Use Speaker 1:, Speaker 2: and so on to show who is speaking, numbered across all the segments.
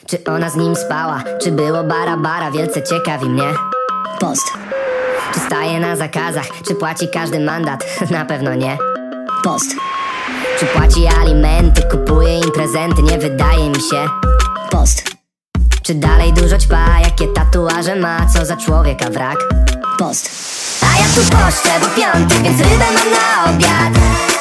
Speaker 1: Czy ona z nim spała? Czy było bara? Wielce ciekawi mnie.
Speaker 2: Post.
Speaker 1: Czy staje na zakazach? Czy płaci każdy mandat? Na pewno nie.
Speaker 2: Post.
Speaker 1: Czy płaci alimenty? Kupuje im prezenty? Nie wydaje mi się.
Speaker 2: Post.
Speaker 1: Czy dalej dużo ćpa? Jakie tatuaże ma? Co za człowieka wrak?
Speaker 2: Post.
Speaker 1: A ja tu poszczę, bo piątek, więc rybę mam na obiad.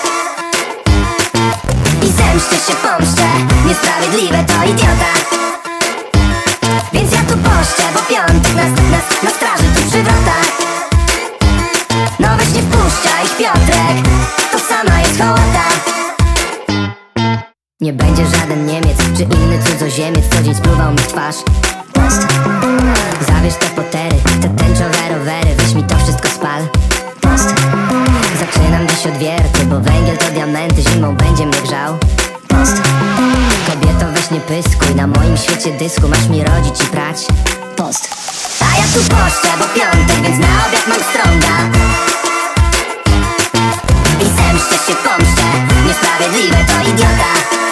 Speaker 1: I zemszczę się, pomszczę. Niesprawiedliwe to idiota. Więc ja tu poszczę, bo piątek na straży tu przy wrotach. No weź nie wpuszcza ich Piotrek, to sama jest hołota. Nie będzie żaden Niemiec, czy inny cudzoziemiec, co dzień spluwał mi w twarz.
Speaker 2: Post.
Speaker 1: Zabierz te potery, te tęczowe rowery, weź mi to wszystko spal.
Speaker 2: Post.
Speaker 1: Zaczynam dziś od wierty, bo węgiel to diamenty, zimą będzie mnie grzał.
Speaker 2: Post.
Speaker 1: Kobieto, weź nie pyskuj, na moim świecie dysku masz mi rodzić i prać.
Speaker 2: Post.
Speaker 1: A ja tu poszczę, bo piątek, więc na obiad mam strąga. I zemszczę się, pomszczę, niesprawiedliwe to idiota.